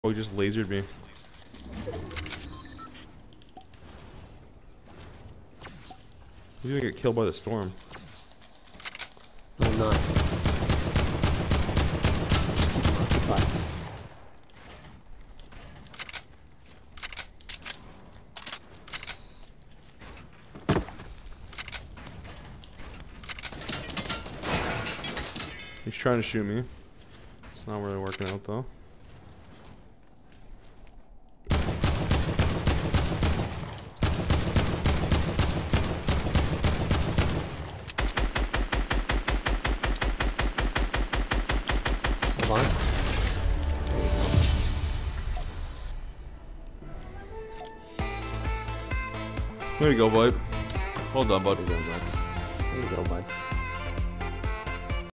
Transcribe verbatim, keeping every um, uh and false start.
Oh, he just lasered me. He's gonna get killed by the storm. No, I'm not. He's trying to shoot me. It's not really working out though. Hold on. There you go, bud. Hold on, bud. There you go, bud. There you go, bud.